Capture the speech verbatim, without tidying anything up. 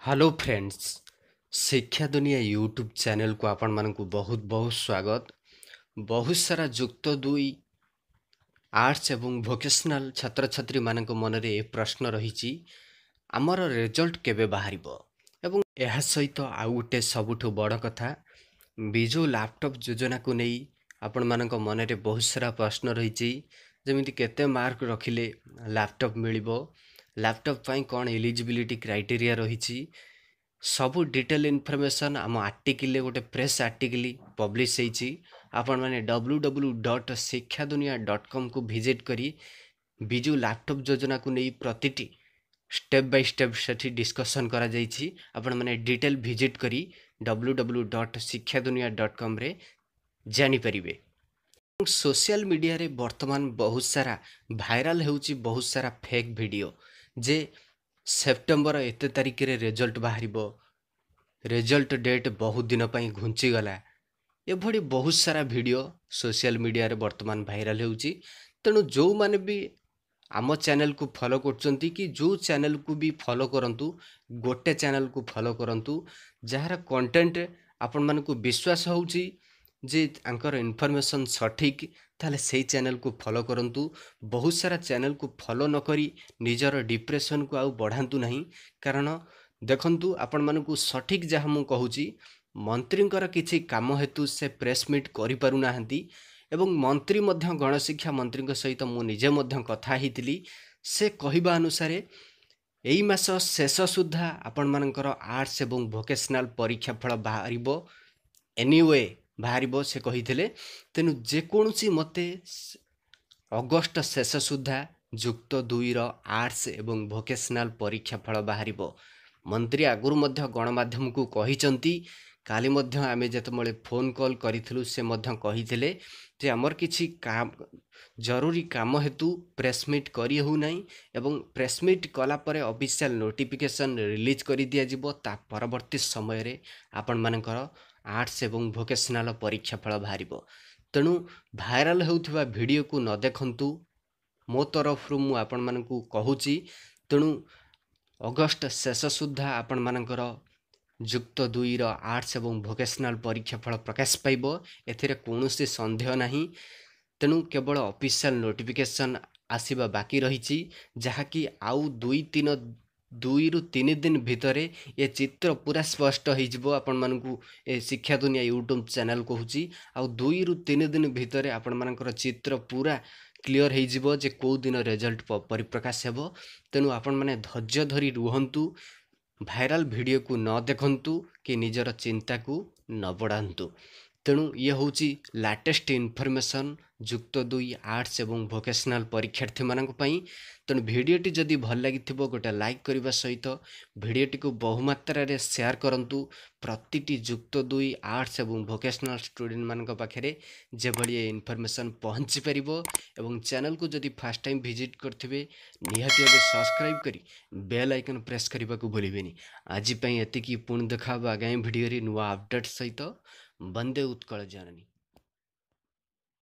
Hello friends, शिक्षा दुनिया YouTube channel को आपण मानकु बहुत बहुत स्वागत। बहुत सारा जुक्त दुई आर्ट्स एवं वोकेशनल छात्र छात्री मानक मनरे ए प्रश्न रही आमर रिजल्ट केबे बाहरिबो एवं एहा सहित आउ गोटे सबुठु बड़ कथा बिजु लैपटॉप योजना को नहीं आपण मानक मनरे बहुत सारा प्रश्न रही जमिति केते मार्क रखिले लैपटॉप मिलिबो, लैपटॉप पाई कौन एलिजिबिलिटी क्राइटेरिया रही सबू डिटेल इनफॉरमेशन आम आर्टिकल गोटे प्रेस आर्टिकल पब्लिश होती आपण मैंने W W dot Shiksha Duniya dot com को विजिट करी बिजु लैपटॉप योजना को नहीं प्रतिटी स्टेप बाय स्टेप से डिस्कसन करा जाइछि। आपण मैंने डिटेल विजिट करी W W dot Shiksha Duniya dot com रे जानी परिबे। सोशल मीडिया रे वर्तमान बहुत सारा भाइराल होउछि बहुत सारा फेक वीडियो जे सेप्टेम्बर एत तारिख रे रिजल्ट बाहरिबो, रिजल्ट डेट बहुत दिन पई घुंची गला एभडी बहुत सारा वीडियो सोशल मीडिया रे वर्तमान भाइराल होउछि। तेणु जो माने भी आम चैनल को फॉलो करचंती कि जो चैनल को भी फॉलो करंतु गोटे चैनल को फॉलो करंतु जहार कंटेंट आपण मन को विश्वास होउछि जे आंकर इनफॉरमेशन सठिक ताले से चैनल को फॉलो करंतु। बहुत सारा चैनल को फॉलो न करी निजर डिप्रेशन को आउ बढ़ांतु नहीं, कारण देखंतु आपण मन को सठिक जहाँ मु कहूची मंत्रींकर किछि काम हेतु से प्रेस मीट करि पारु नाहंती एवं मंत्री मध्य गणशिक्षा मंत्री सहित मु निजे मध्य कथा हितिली से कहिबा अनुसार एई मास शेष सुद्धा आपण मानकर आर्ट्स एवं वोकेशनल परीक्षा फल बाहरिबो एनीवे बाहरिबो से कहिथिले। तेनु जेकोसी मते अगस्त शेष सुद्धा जुक्त दुई रो आर्ट्स एवं वोकेशनल परीक्षा फल बाहरिबो। मंत्री आगुरु मध्य गणमाध्यम को कहिचंती, काली मध्य आमे जेतमळे फोन कॉल करिथिलु से मध्य कहिथिले जे हमर किछि काम जरूरी काम हेतु प्रेस मीट करी हो नाही एवं प्रेस मीट कला परे ऑफिशियल नोटिफिकेशन रिलीज करी दिया जिवो। ता परवर्ती समय रे आपण मानकर आर्ट्स एवं वोकेशनल परीक्षा फल बाहरिबो। तेणु भाइराल होउथिबा वीडियो को न देखंतु मो तरफ मु आपण मानकु कहूची। तेणु अगस्त शेष सुद्धा आपण मानकर जुक्त दुई रो आर्ट्स एवं वोकेशनल परीक्षा फल प्रकाश पाइबो, एथिरे कोनोसी संदेह नाही। तेणु केवल ऑफिशियल नोटिफिकेशन आसीबा बाकी रहिछि जहाँकि आउ दुई तीन दुई रु तीन दिन भितरे ये चित्र पूरा स्पष्ट हो आपण मानकु ए शिक्षा दुनिया यूट्यूब चैनल कहूची। आउ दुई रु तीन दिन भितरे आपण मानकर चित्र पूरा क्लियर हो जिवो जे को दिन रिजल्ट परिप्रकाश हेबो। तेणु आपण माने धैर्य धरी रुहंतु, भाइराल वीडियो को न देखंतु कि निजर चिंता को न बढ़ांतु। तेणु ये होची लेटेस्ट इनफॉरमेशन जुक्त दुई आर्ट्स एवं वोकेशनल परीक्षार्थी मानक पई। तेणु वीडियोटी जदि भल लागिथिबो गोटे लाइक करबा सहित वीडियोटी को बहुमात्रा रे शेयर करंतु। प्रतिटी जुक्त दुई आर्ट्स एवं वोकेशनल स्टूडेंट मानक पाखरे जे भली इनफॉरमेशन पहुंची परिबो एवं चैनल को जदि फर्स्ट टाइम विजिट करथिबे निहाती भाबे सब्सक्राइब करी बेल आइकन प्रेस करबा को भूलिबेनी। आज पई एतिकी पुणी देखा आगामी वीडियो रे नुवा अपडेट सहित। वंदे उत्कल जननी।